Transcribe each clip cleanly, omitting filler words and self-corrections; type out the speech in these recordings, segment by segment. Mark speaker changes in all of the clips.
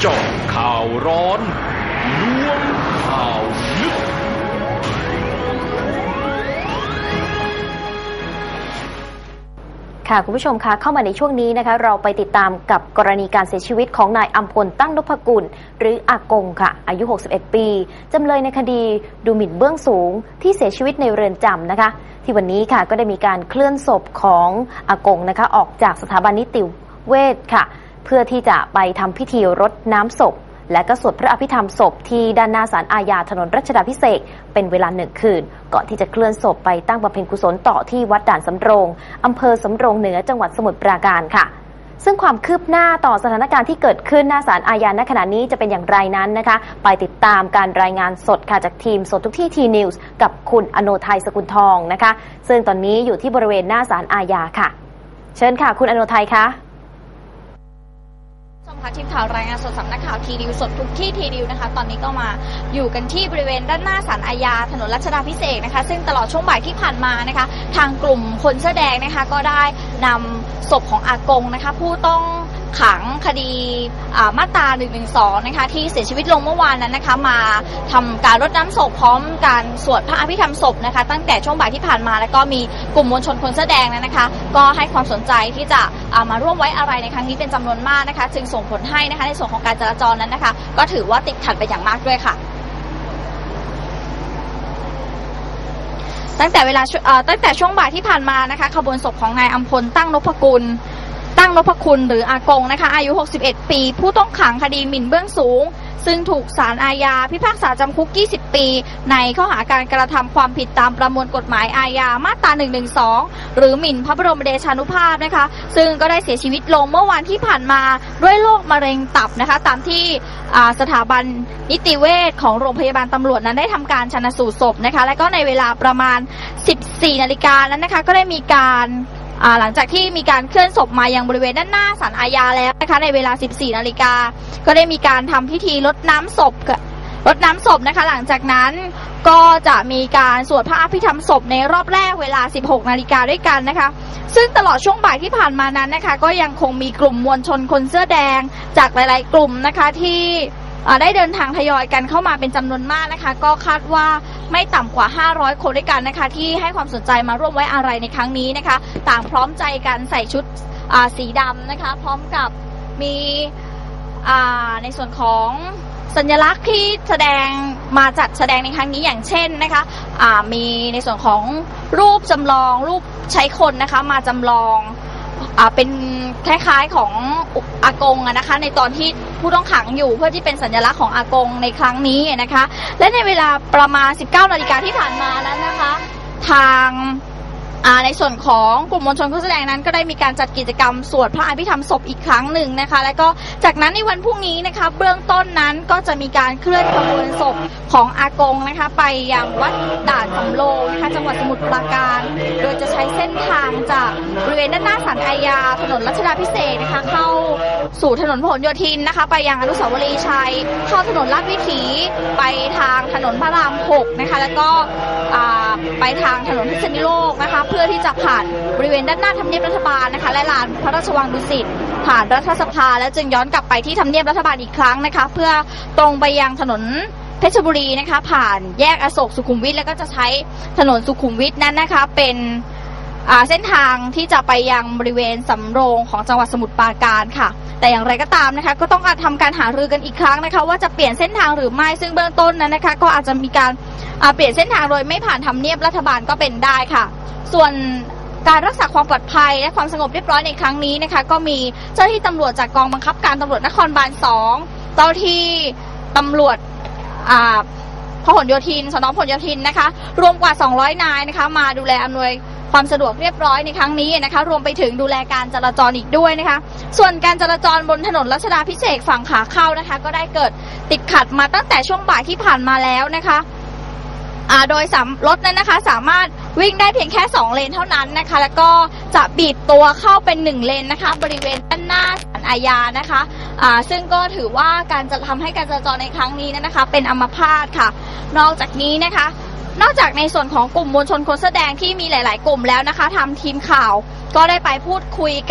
Speaker 1: เจาะข่าวร้อนล้วงข่าวลึก
Speaker 2: ค่ะคุณผู้ชมคะเข้ามาในช่วงนี้นะคะเราไปติดตามกับกรณีการเสียชีวิตของนายอัมพลตั้งนพกุลหรืออากงค่ะอายุ61ปีจำเลยในคดีดูหมิ่นเบื้องสูงที่เสียชีวิตในเรือนจำนะคะที่วันนี้ค่ะก็ได้มีการเคลื่อนศพของอากงนะคะออกจากสถาบันนิติเวชค่ะเพื่อที่จะไปทำพิธีรดน้ำศพและก็สวดพระอภิธรรมศพที่ด้านหน้าศาลอาญาถนนรัชดาภิเษกเป็นเวลา1 คืนก่อนที่จะเคลื่อนศพไปตั้งบำเพ็ญกุศลต่อที่วัดด่านสำโรงอำเภอสำโรงเหนือจังหวัดสมุทรปราการค่ะซึ่งความคืบหน้าต่อสถานการณ์ที่เกิดขึ้นหน้าศาลอาญาณขณะนี้จะเป็นอย่างไรนั้นนะคะไปติดตามการรายงานสดค่ะจากทีมสดทุกที่ทีนิวส์กับคุณอโนทัยสกุลทองนะคะซึ่งตอนนี้อยู่ที่บริเวณหน้าศาลอาญาค่ะเชิญค่ะคุณอโนทัยคะ
Speaker 3: ทีมข่าวรายงานสดสำนักข่าวทีนิวสดทุกที่ทีนิวนะคะตอนนี้ก็มาอยู่กันที่บริเวณด้านหน้าศาลอาญาถนนรัชดาภิเษกนะคะซึ่งตลอดช่วงบ่ายที่ผ่านมานะคะทางกลุ่มคนเสื้อแดงนะคะก็ได้นำศพของอากงนะคะผู้ต้องขังคดีมาตรา112นะคะที่เสียชีวิตลงเมื่อวานนั้นนะคะมาทำการรดน้ำศพพร้อมการสวดพระอภิธรรมศพนะคะตั้งแต่ช่วงบ่ายที่ผ่านมาแล้วก็มีกลุ่มมวลชนคนเสื้อแดงนะคะก็ให้ความสนใจที่จะมาร่วมไว้อาลัยในครั้งนี้เป็นจำนวนมากนะคะจึงส่งผลให้นะคะในส่วนของการจราจรนั้นนะคะก็ถือว่าติดขัดไปอย่างมากด้วยค่ะตั้งแต่ช่วงบ่ายที่ผ่านมานะคะขบวนศพของนายอัมพลตั้งนพคุณหรืออากงนะคะอายุ61ปีผู้ต้องขังคดีหมิ่นเบื้องสูงซึ่งถูกศาลอาญาพิพากษาจำคุก20 ปีในข้อหาการกระทำความผิดตามประมวลกฎหมายอาญามาตรา112หรือหมิ่นพระบรมเดชานุภาพนะคะซึ่งก็ได้เสียชีวิตลงเมื่อวันที่ผ่านมาด้วยโรคมะเร็งตับนะคะตามที่สถาบันนิติเวชของโรงพยาบาลตำรวจนั้นได้ทำการชันสูตรศพนะคะและก็ในเวลาประมาณ 14 นาฬิกานั้นนะคะก็ได้มีการหลังจากที่มีการเคลื่อนศพมายังบริเวณด้านหน้าศาลอาญาแล้วนะคะในเวลา 14 นาฬิกาก็ได้มีการทำพิธีรดน้ำศพนะคะหลังจากนั้นก็จะมีการสวดพระอภิธรรมศพในรอบแรกเวลา 16 นาฬิกาด้วยกันนะคะซึ่งตลอดช่วงบ่ายที่ผ่านมานั้นนะคะก็ยังคงมีกลุ่มมวลชนคนเสื้อแดงจากหลายๆกลุ่มนะคะที่ได้เดินทางทยอยกันเข้ามาเป็นจำนวนมากนะคะก็คาดว่าไม่ต่ำกว่า500 คนด้วยกันนะคะที่ให้ความสนใจมาร่วมไว้อาลัยในครั้งนี้นะคะต่างพร้อมใจกันใส่ชุดสีดำนะคะพร้อมกับมีในส่วนของสัญลักษณ์ที่จัดแสดงในครั้งนี้อย่างเช่นนะคะมีในส่วนของรูปจำลองรูปใช้คนนะคะมาจำลองเป็นคล้ายๆของอากงนะคะในตอนที่ผู้ต้องขังอยู่เพื่อที่เป็นสัญลักษณ์ของอากงในครั้งนี้นะคะและในเวลาประมาณ 19 นาฬิกาที่ผ่านมานั้นนะคะทางในส่วนของกลุ่มมวลชนผู้แสดงนั้นก็ได้มีการจัดกิจกรรมสวดพระอภิธรรมศพอีกครั้งหนึ่งนะคะแล้วก็จากนั้นในวันพรุ่งนี้นะคะเบื้องต้นนั้นก็จะมีการเคลื่อนขบวนศพของอากงนะคะไปยังวัดด่านสำโรงนะคะจังหวัดสมุทรปราการโดยจะใช้เส้นทางจากบริเวณด้านหน้าศาลอาญาถนนรัชดาภิเษกนะคะเข้าสู่ถนนพหลโยธินนะคะไปยังอนุสาวรีย์ชัยเข้าถนนลาดวิถีไปทางถนนพระราม6นะคะแล้วก็ไปทางถนนพิษณุโลกนะคะเพื่อที่จะผ่านบริเวณด้านหน้าทำเนียบรัฐบาลนะคะและลานพระราชวังดุสิตผ่านรัฐสภาแล้วจึงย้อนกลับไปที่ทำเนียบรัฐบาลอีกครั้งนะคะเพื่อตรงไปยังถนนเพชรบุรีนะคะผ่านแยกอโศกสุขุมวิทแล้วก็จะใช้ถนนสุขุมวิทนั้นนะคะเป็นเส้นทางที่จะไปยังบริเวณสำโรงของจังหวัดสมุทรปราการค่ะแต่อย่างไรก็ตามนะคะก็ต้องทำการหารือกันอีกครั้งนะคะว่าจะเปลี่ยนเส้นทางหรือไม่ซึ่งเบื้องต้นนั้นนะคะก็อาจจะมีการเปลี่ยนเส้นทางโดยไม่ผ่านทำเนียบรัฐบาลก็เป็นได้ค่ะส่วนการรักษาความปลอดภัยและความสงบเรียบร้อยในครั้งนี้นะคะก็มีเจ้าหน้าที่ตำรวจจากกองบังคับการตำรวจนครบาล2เจ้าที่ตำรวจพหลโยธินสน.พหลโยธินนะคะรวมกว่า200 นายนะคะมาดูแลอำนวยความสะดวกเรียบร้อยในครั้งนี้นะคะรวมไปถึงดูแลการจราจรอีกด้วยนะคะส่วนการจราจรบนถนนรัชดาภิเษกฝั่งขาเข้านะคะก็ได้เกิดติดขัดมาตั้งแต่ช่วงบ่ายที่ผ่านมาแล้วนะคะโดยรถนั้นนะคะสามารถวิ่งได้เพียงแค่2 เลนเท่านั้นนะคะแล้วก็จะบีบตัวเข้าเป็น1 เลนนะคะบริเวณด้านหน้าศาลอาญานะคะซึ่งก็ถือว่าการจะทำให้การจราจรในครั้งนี้นะคะเป็นอัมพาตค่ะนอกจากนี้นะคะนอกจากในส่วนของกลุ่มมวลชนคนเสื้อแดงที่มีหลายๆกลุ่มแล้วนะคะทำทีมข่าวก็ได้ไปพูดคุยกับ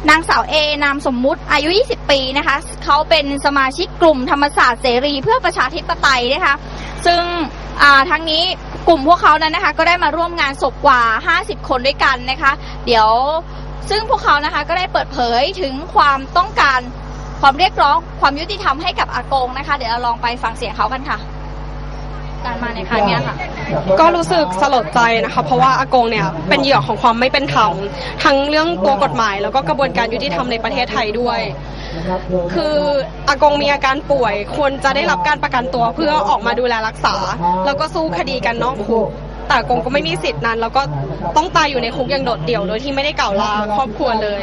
Speaker 3: นางสาวเอนามสมมุติอายุ20ปีนะคะเขาเป็นสมาชิกกลุ่มธรรมศาสตร์เสรีเพื่อประชาธิปไตยนะคะซึ่งทั้งนี้กลุ่มพวกเขานั้นนะคะก็ได้มาร่วมงานศพกว่า50คนด้วยกันนะคะเดี๋ยวซึ่งพวกเขานะคะก็ได้เปิดเผยถึงความต้องการความเรียกร้องความยุติธรรมให้กับอากงนะคะเดี๋ยวเราลองไปฟังเสียงเขากันค่ะการมาในครั้งนี้ค่ะ
Speaker 4: ก็รู้สึกสลดใจนะคะเพราะว่าอากงเนี่ยเป็นเหยื่อของความไม่เป็นธรรมทั้งเรื่องตัวกฎหมายแล้วก็กระบวนการยุติธรรมในประเทศไทยด้วยคืออากงมีอาการป่วยควรจะได้รับการประกันตัวเพื่อออกมาดูแลรักษาแล้วก็สู้คดีกันนอกคุกแต่อากงก็ไม่มีสิทธินั้นแล้วก็ต้องตายอยู่ในคุกอย่างโดดเดี่ยวโดยที่ไม่ได้กล่าวลาครอบครัวเลย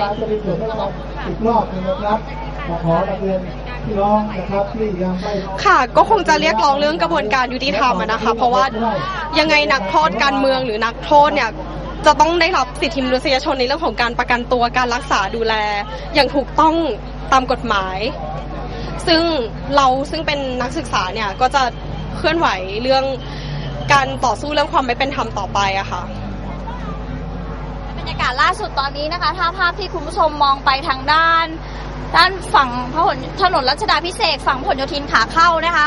Speaker 4: ค่ะก็คงจะเรียกร้องเรื่องกระบวนการยุติธรรมนะคะเพราะว่ายังไงนักโทษการเมืองหรือนักโทษเนี่ยจะต้องได้รับสิทธิมนุษยชนในเรื่องของการประกันตัวการรักษาดูแลอย่างถูกต้องตามกฎหมายซึ่งเป็นนักศึกษาเนี่ยก็จะเคลื่อนไหวเรื่องการต่อสู้เรื่องความไม่เป็นธรรมต่อไปอะค่ะ
Speaker 3: บรรยากาศล่าสุดตอนนี้นะคะถ้าภาพที่คุณผู้ชมมองไปทางด้านฝั่งถนนรัชดาภิเษกฝั่งพหลโยธินขาเข้านะคะ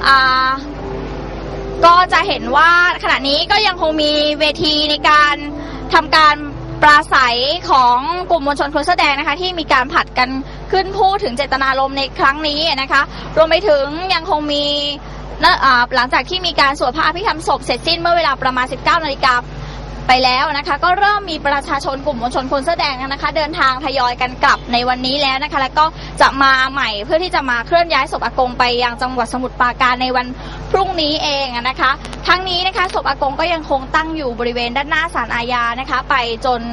Speaker 3: ก็จะเห็นว่าขณะนี้ก็ยังคงมีเวทีในการทำการปราศัยของกลุ่มมวลชนคนเสื้อแดงนะคะที่มีการผลัดกันขึ้นพูดถึงเจตนารมณ์ในครั้งนี้นะคะรวมไปถึงยังคงมีหลังจากที่มีการสวดพระอภิธรรมศพเสร็จสิ้นเมื่อเวลาประมาณ 19 นาฬิกาไปแล้วนะคะก็เริ่มมีประชาชนกลุ่มมวลชนคนเสื้อแดงนะคะเดินทางทยอยกันกลับในวันนี้แล้วนะคะแล้วก็จะมาใหม่เพื่อที่จะมาเคลื่อนย้ายศพอากงไปยังจังหวัดสมุทรปราการในวันพรุ่งนี้เองนะคะทั้งนี้นะคะศพอากงก็ยังคงตั้งอยู่บริเวณด้านหน้าศาลอาญานะคะไปจน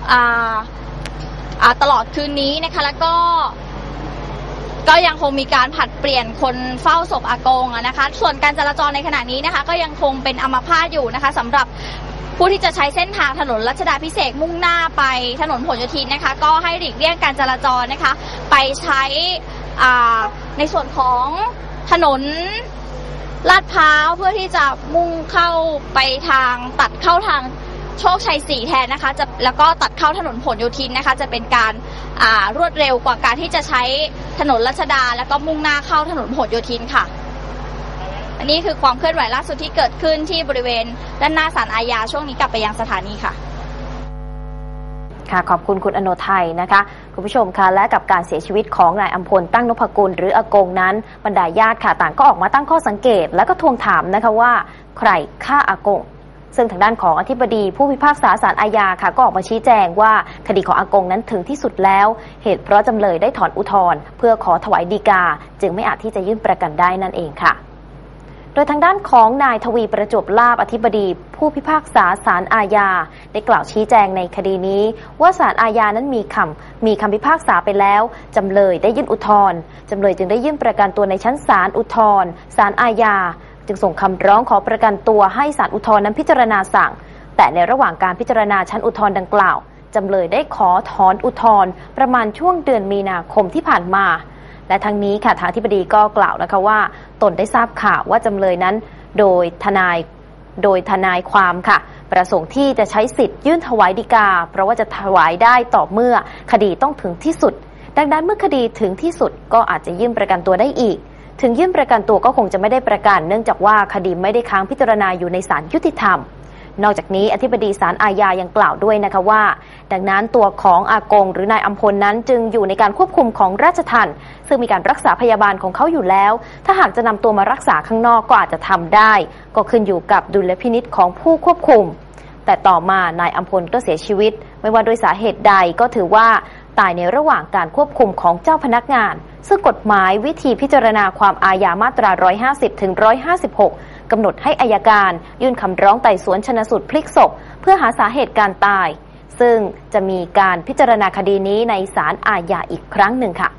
Speaker 3: ตลอดคืนนี้นะคะแล้วก็ยังคงมีการผลัดเปลี่ยนคนเฝ้าศพอากงนะคะส่วนการจราจรในขณะนี้นะคะก็ยังคงเป็นอัมพาตอยู่นะคะสำหรับผู้ที่จะใช้เส้นทางถนนรัชดาภิเษกมุ่งหน้าไปถนนพหลโยธินนะคะก็ให้หลีกเลี่ยงการจราจรนะคะไปใช้ในส่วนของถนนลาดพร้าวเพื่อที่จะมุ่งเข้าไปทางตัดเข้าทางโชคชัย4แทนนะคะแล้วก็ตัดเข้าถนนพหลโยธินนะคะจะเป็นการรวดเร็วกว่าการที่จะใช้ถนนรัชดาแล้วก็มุ่งหน้าเข้าถนนพหลโยธินค่ะอันนี้คือความเคลื่อนไหวล่าสุดที่เกิดขึ้นที่บริเวณด้านหน้าศาลอาญาช่วงนี้กลับไปยังสถานีค่ะ
Speaker 2: ค่ะขอบคุณคุณอโนไทยนะคะคุณผู้ชมคะและกับการเสียชีวิตของนายอัมพลตั้งนพกุลหรืออากงนั้นบรรดาญาติค่ะต่างก็ออกมาตั้งข้อสังเกตและก็ทวงถามนะคะว่าใครฆ่าอากงซึ่งทางด้านของอธิบดีผู้พิพากษาศาลอาญาค่ะก็ออกมาชี้แจงว่าคดีของอากงนั้นถึงที่สุดแล้วเหตุเพราะจำเลยได้ถอนอุทธรณ์เพื่อขอถวายฎีกาจึงไม่อาจที่จะยื่นประกันได้นั่นเองค่ะโดยทางด้านของนายทวีประจวบลาภอธิบดีผู้พิพากษาศาลอาญาได้กล่าวชี้แจงในคดีนี้ว่าศาลอาญานั้นมีคำพิพากษาไปแล้วจำเลยได้ยื่นอุทธรณ์จำเลยจึงได้ยื่นประกันตัวในชั้นศาลอุทธรณ์ศาลอาญาจึงส่งคำร้องขอประกันตัวให้ศาลอุทธรณ์นั้นพิจารณาสั่งแต่ในระหว่างการพิจารณาชั้นอุทธรณ์ดังกล่าวจำเลยได้ขอถอนอุทธรณ์ประมาณช่วงเดือนมีนาคมที่ผ่านมาและทั้งนี้ค่ะทางอธิบดีก็กล่าวนะคะว่าตนได้ทราบข่าวว่าจำเลยนั้นโดยทนายความค่ะประสงค์ที่จะใช้สิทธิ์ยื่นถวายฎีกาเพราะว่าจะถวายได้ต่อเมื่อคดีต้องถึงที่สุดดังนั้นเมื่อคดีถึงที่สุดก็อาจจะยื่นประกันตัวได้อีกถึงยื่นประกันตัวก็คงจะไม่ได้ประกันเนื่องจากว่าคดีไม่ได้ค้างพิจารณาอยู่ในศาลยุติธรรมนอกจากนี้อธิบดีศาลอาญายังกล่าวด้วยนะคะว่าดังนั้นตัวของอากงหรือนายอัมพลนั้นจึงอยู่ในการควบคุมของราชทัณฑ์ซึ่งมีการรักษาพยาบาลของเขาอยู่แล้วถ้าหากจะนำตัวมารักษาข้างนอกก็อาจจะทำได้ก็ขึ้นอยู่กับดุลพินิจของผู้ควบคุมแต่ต่อมานายอัมพลก็เสียชีวิตไม่ว่าโดยสาเหตุใดก็ถือว่าตายในระหว่างการควบคุมของเจ้าพนักงานซึ่งกฎหมายวิธีพิจารณาความอาญามาตรา150ถึง156กำหนดให้อัยการยื่นคำร้องไต่สวนชันสูตรพลิกศพเพื่อหาสาเหตุการตายซึ่งจะมีการพิจารณาคดีนี้ในศาลอาญาอีกครั้งหนึ่งค่ะ